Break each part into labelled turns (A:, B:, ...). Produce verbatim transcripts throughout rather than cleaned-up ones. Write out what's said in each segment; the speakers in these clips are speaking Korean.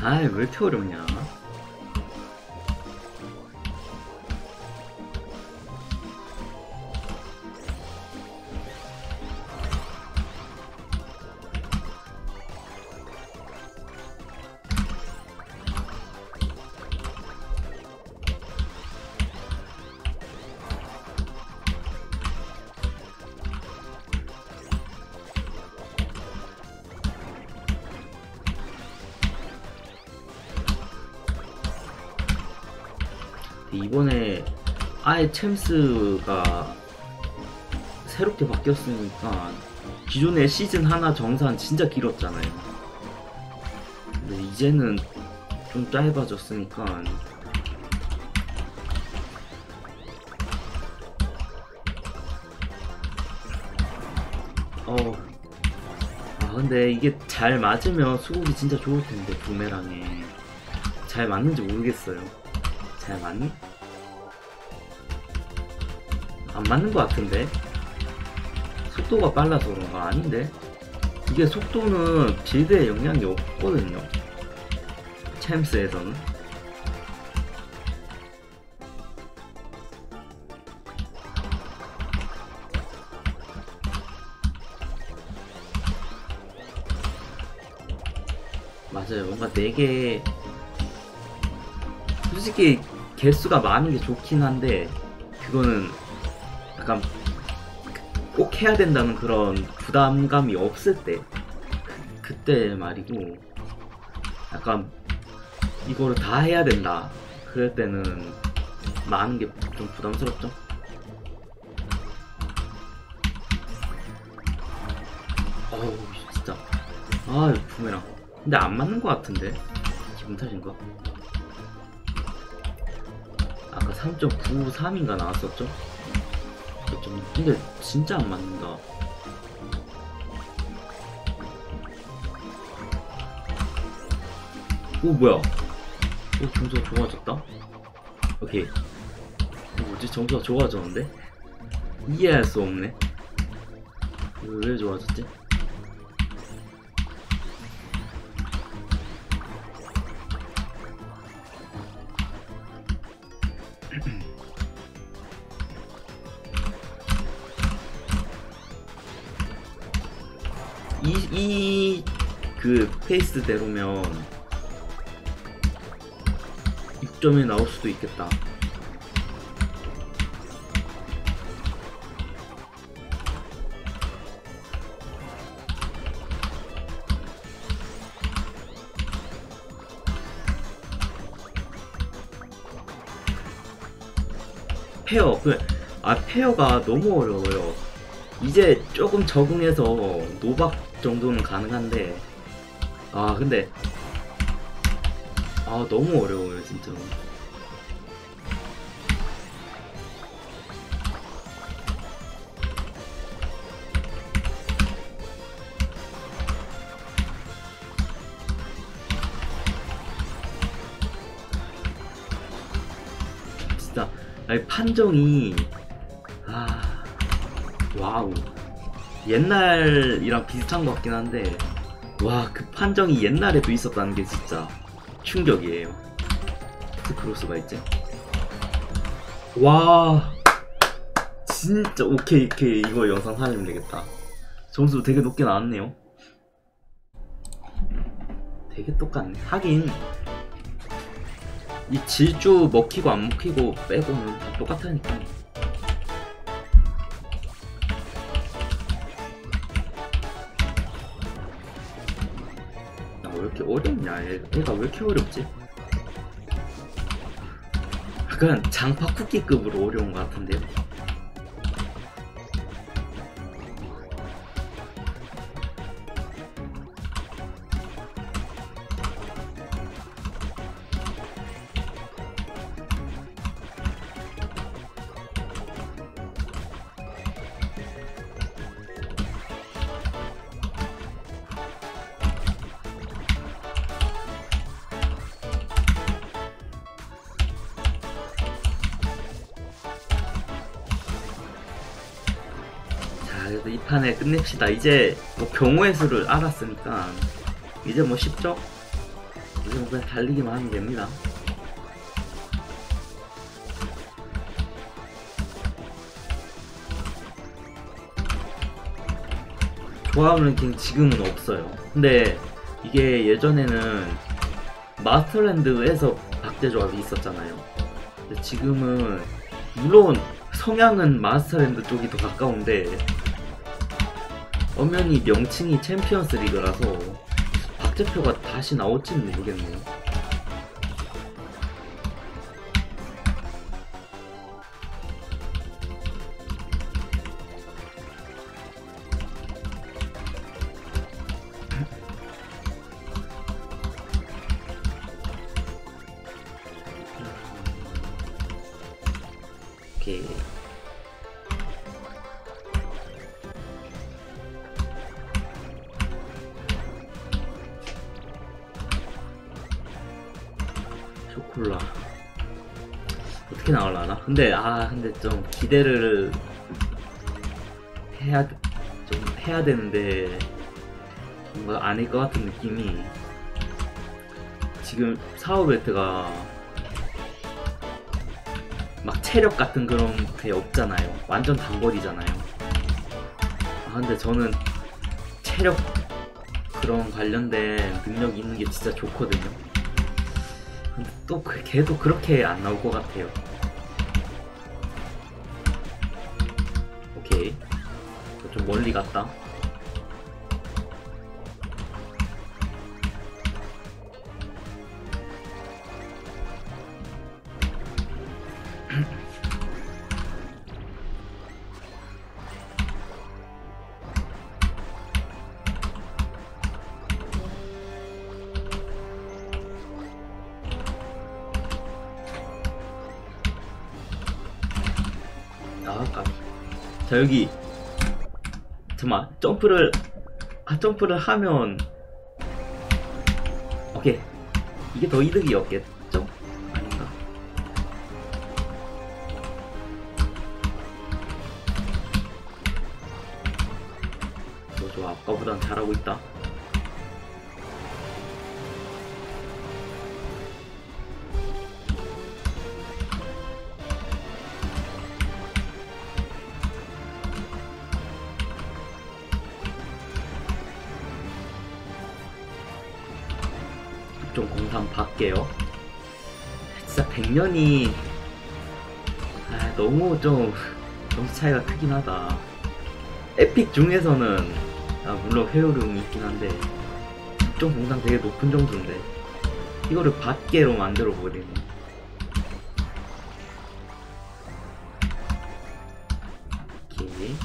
A: 아이 왜 이렇게 어렵냐. 이번에 아예 챔스가 새롭게 바뀌었으니까 기존에 시즌 하나 정산 진짜 길었잖아요. 근데 이제는 좀 짧아졌으니까 어. 아 근데 이게 잘 맞으면 수국이 진짜 좋을 텐데 부메랑에 잘 맞는지 모르겠어요. 잘 맞니? 안 맞는 것 같은데? 속도가 빨라서 그런가? 아닌데? 이게 속도는 빌드에 영향이 없거든요. 챔스에서는. 맞아요. 뭔가 네 개 솔직히 개수가 많은 게 좋긴 한데 그거는 약간 꼭 해야 된다는 그런 부담감이 없을 때 그, 그때 말이고 약간 이거를 다 해야 된다 그럴 때는 많은 게 좀 부담스럽죠. 어우 진짜 아 부메랑 근데 안 맞는 것 같은데 기분 탓인가? 아까 삼 점 구삼인가 나왔었죠? 좀 근데 진짜 안 맞는다. 오 뭐야? 오 점수가 좋아졌다? 오케이. 오, 뭐지 점수가 좋아졌는데? 이해할 수 없네. 왜, 왜 좋아졌지? 이, 이, 그, 페이스대로면 육 점이 나올 수도 있겠다. 페어, 그, 아, 페어가 너무 어려워요. 이제 조금 적응해서 노박 정도는 가능한데 아 근데 아 너무 어려워요 진짜로. 진짜 아니, 판정이 아 와우 옛날이랑 비슷한 것 같긴 한데 와 그 판정이 옛날에도 있었다는 게 진짜 충격이에요. 크로스가 있지? 와 진짜 오케이 오케이 이거 영상 살리면 되겠다. 점수 되게 높게 나왔네요. 되게 똑같네. 하긴 이 질주 먹히고 안 먹히고 빼고는 다 똑같으니까. 왜 이렇게 어렵냐? 얘가 왜 이렇게 어렵지? 약간 장파 쿠키급으로 어려운 것 같은데요? 그래도 이 판에 끝냅시다. 이제 뭐 경우의 수를 알았으니까 이제 뭐 쉽죠? 이제 뭐 그냥 달리기만 하면 됩니다. 조합 랭킹 지금은 없어요. 근데 이게 예전에는 마스터랜드에서 박제 조합이 있었잖아요. 근데 지금은 물론 성향은 마스터랜드 쪽이 더 가까운데 엄연히 명칭이 챔피언스 리그라서 박제표가 다시 나올지는 모르겠네요. 오케이. 쇼콜라 어떻게 나올라나? 근데 아 근데 좀 기대를 해야 좀 해야 되는데 뭔가 아닐 것 같은 느낌이. 지금 사워벨트가 막 체력 같은 그런 게 없잖아요. 완전 단거리잖아요. 아 근데 저는 체력 그런 관련된 능력이 있는 게 진짜 좋거든요. 근데 또 걔도 그렇게 안 나올 것 같아요. 오케이. 좀 멀리 갔다. 아, 깜. 자 여기 잠깐만 점프를 아 점프를 하면 오케이 이게 더 이득이었겠죠? 아닌가? 너 좋아 아까보단 잘하고 있다. 좀 공삼 받게요. 진짜 백 년이 아, 너무 좀 점수 차이가 크긴 하다. 에픽 중에서는 아, 물론 회오름이 있긴 한데 좀 공상 되게 높은 점수인데 이거를 받게로 만들어 버리네. 오케이.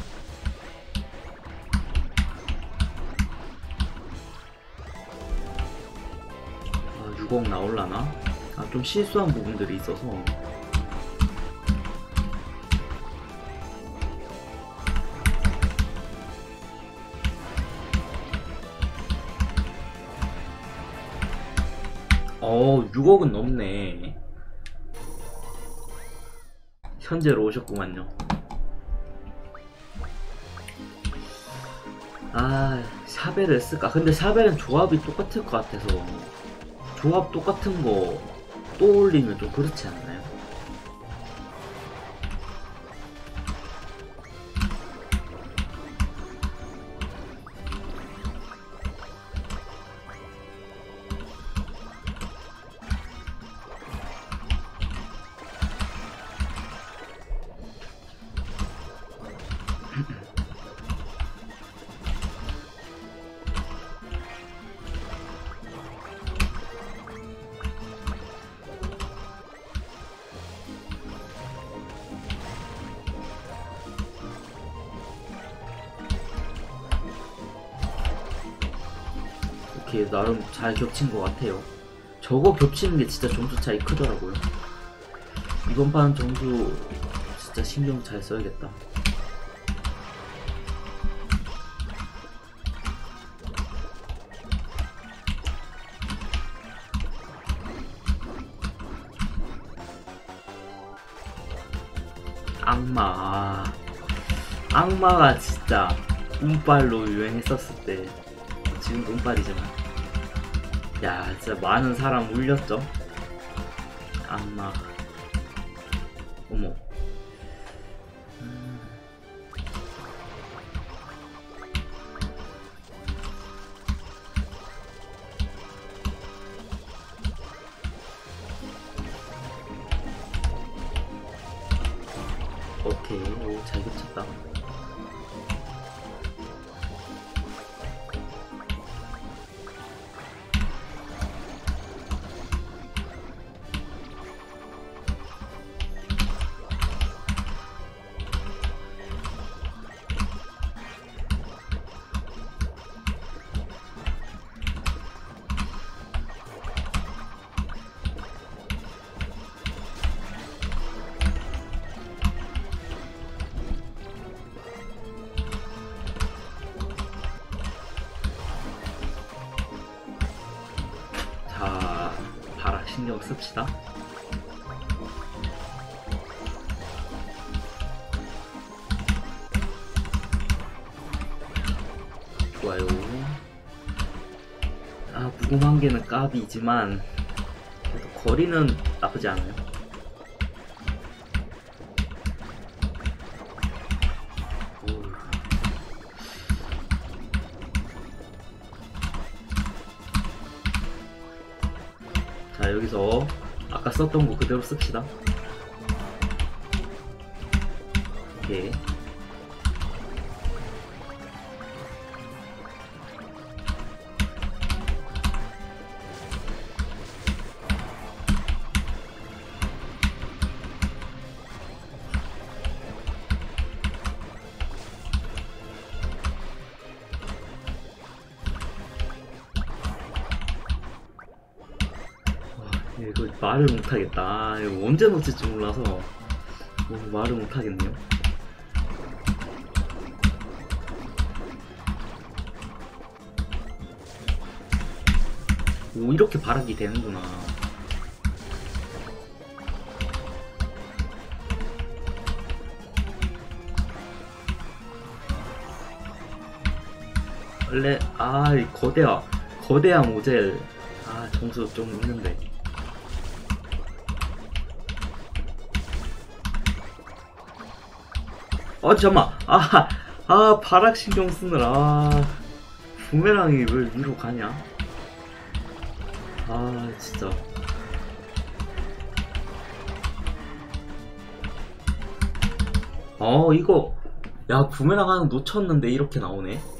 A: 공 나올라나? 아, 좀 실수한 부분들이 있어서 어 육억은 넘네. 현재로 오셨구만요. 아 샤벨을 쓸까? 근데 샤벨은 조합이 똑같을 것 같아서 조합 똑같은 거 또 올리면 좀 그렇지 않나요? 이렇게 나름 잘 겹친 것 같아요. 저거 겹치는 게 진짜 점수 차이 크더라고요. 이번 판 점수 진짜 신경 잘 써야겠다. 악마 악마가 진짜 운빨로 유행했었을 때 지금도 운빨이잖아. 야, 진짜 많은 사람 울렸죠? 악마. 어머. 음. 오케이, 오, 잘 붙였다. 자, 바락 신경 씁시다. 좋아요. 아, 무궁한 개는 까비지만 그래도 거리는 나쁘지 않아요. 오. 자, 여기서 아까 썼던 거 그대로 씁시다. 오케이. 이거 말을 못하겠다. 아, 이거 언제 놓칠지 몰라서 어, 말을 못하겠네요. 오, 이렇게 바락이 되는구나. 원래 아, 이 거대야 거대한 모젤 아, 점수 좀 있는데. 어, 잠깐만. 아, 아, 바락 신경 쓰느라. 아, 부메랑이 왜 위로 가냐? 아, 진짜. 어, 이거. 야, 부메랑 하나 놓쳤는데 이렇게 나오네.